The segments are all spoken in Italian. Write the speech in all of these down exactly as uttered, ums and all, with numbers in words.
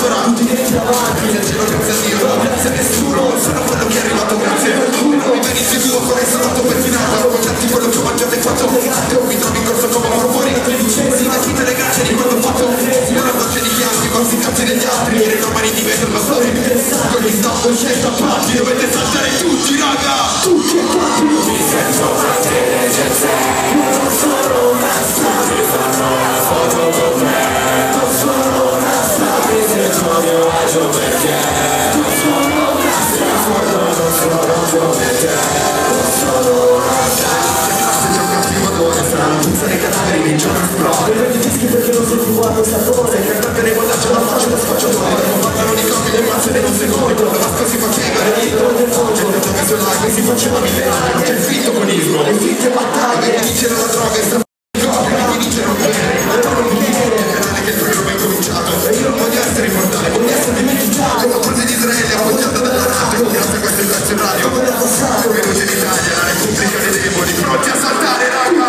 ora tutti dentro davanti, nel cielo grazie a Dio, grazie a nessuno, sono quello che è arrivato, grazie. Non mi venissi tu, ancora salvato per finale, ho contanti quello che ho mangiato e fatto legato, mi trovi in corso come un fuori, tredicesimi, da tutte le grazie di quello fatto, non ho voce di chianti, corsi cazzi degli altri, ieri domani di vetro, ma storia interessante, con gli stop, scelta a parti, dovete saltare tutti, raga! Tutti e quanti, mi sento fratelli, c'è sé, non sono una strada, mi fanno la foto con me, non sono una strada, mi sento a mio agio perché, non sono una strada, non sono come te, non sono una strada, se c'è un cattivo odore, strano, puzzare i cadaveri, mi giorno esplode, prendi dischi perché non sei più a questa cosa, il cantante ne guardaccio la faccia da sfacciatore, non parlano di coppie, le mazze in un secondo, la vasca si faceva, le dito del fondo, gente che sul live si faceva mille anni, non c'è il finto conismo, le finte battaglie, e chi c'era la droga e sta copia, e chi dice non bene, altro non chiede, è penale che il programma è cominciato, e io non voglio essere immortale, voglio essere dimenticato, la forza di Israele appoggiata dalla NATO, grazie a questo pezzo in radio, venuti in Italia, la Repubblica dei Demoni, pronti a saltare, raga!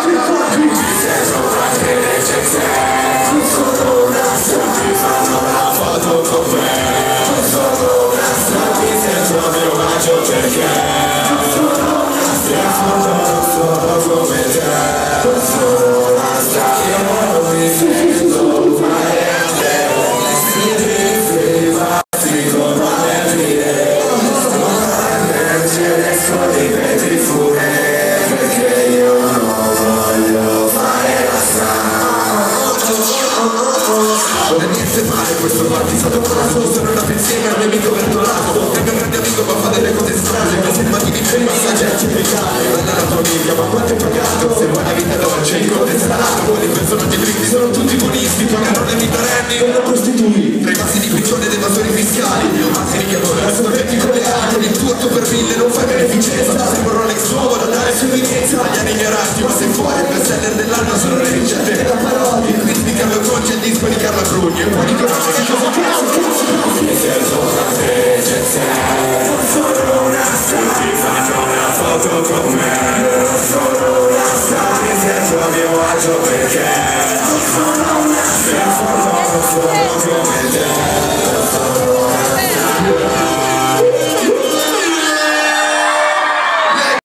Non sono una strada, mi fanno la foto con me, non sono una strada, mi sento a mio agio perché, non sono una strada, non sono come te, non sono una strada, non mi sento mai a te, vestiti privati con una via, sono energie, sono i vetri fuori, perché io non voglio fare la strada. Non è niente male questo partisato coraggioso, sono andato insieme al mio amico Bertolato, il mio grande amico ma fa delle cose strane, mi sembra di vincere i massaggi certificati, guarda la tua famiglia, ma quanto è pagato, se vuoi la vita dolce, il conto è salato, quelli personaggi tristi sono tutti buonisti, pagano le minorenni, una prostituita.